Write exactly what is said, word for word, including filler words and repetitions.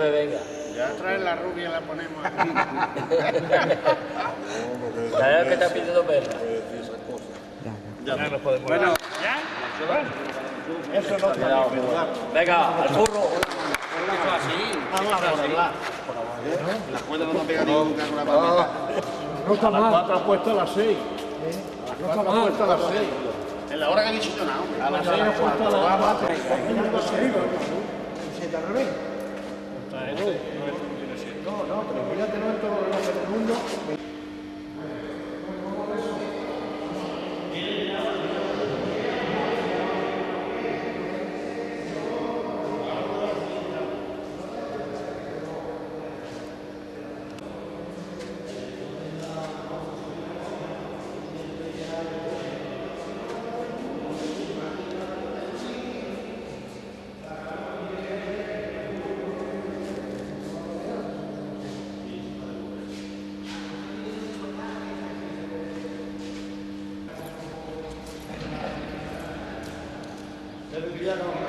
me venga. Ya trae la rubia y la ponemos aquí. ¿Sabes que está pidiendo verla? Ya no podemos. Bueno, ¿ya? Eso no está bien. Venga, al burro. Vamos a hablar. La cuerda no te pega nunca con la palmeta. No está A las mal. cuatro ha puesto a las seis. A las cuatro ha puesto a las seis. En la hora que he dicho yo, no. A las seis ha puesto a las cuatro. ¿Siete al revés? No, no, pero fíjate no en todo el mundo. Ya no.